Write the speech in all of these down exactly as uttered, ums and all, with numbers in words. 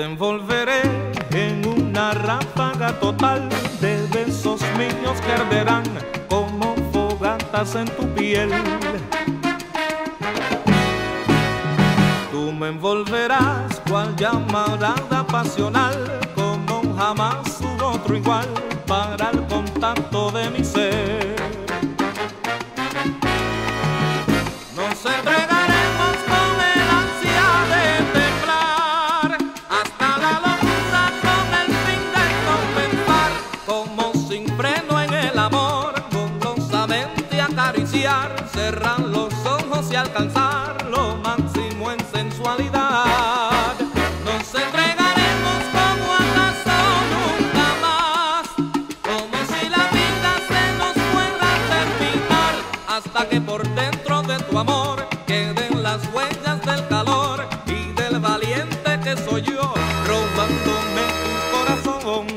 envolveré en una ráfaga total de besos míos que arderán como fogatas en tu piel. Tú me envolverás cual llamarada pasional, como jamás hubo otro igual para el contacto de mi ser. Nos entregaremos con el ansia de temblar hasta la locura con el fin de compensar, como sin freno en el amor, gozosamente acariciar, cerrar los ojos y alcanzar lo máximo en sensualidad. Nos entregaremos como acaso nunca más, como si la vida se nos fuera a terminar, hasta que por dentro de tu amor queden las huellas del calor y del valiente que soy yo, robándome tu corazón.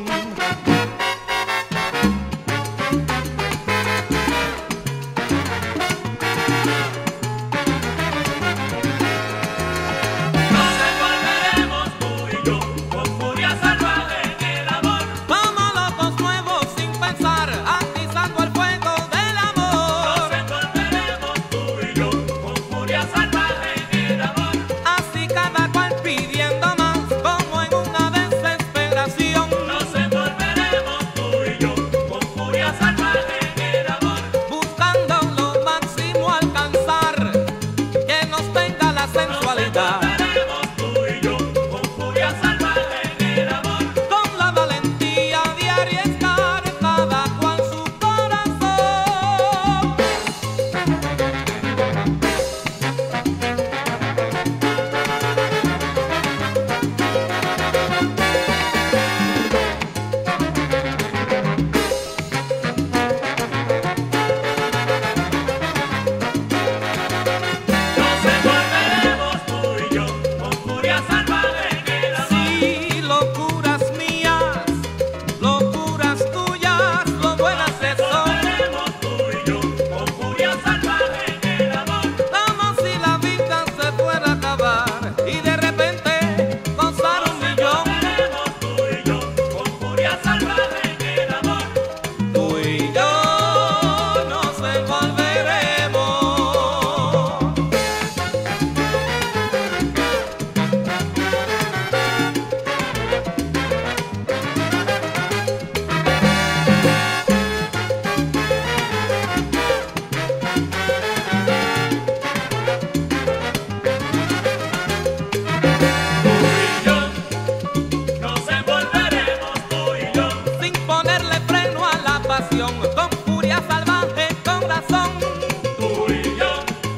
Con furia salvaje, con razón, tú y yo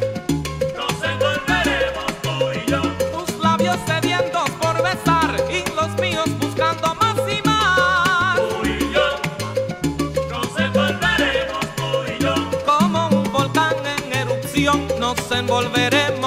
nos envolveremos, tú y yo. Tus labios sedientos por besar y los míos buscando más y más. Tú y yo nos envolveremos, tú y yo. Como un volcán en erupción nos envolveremos.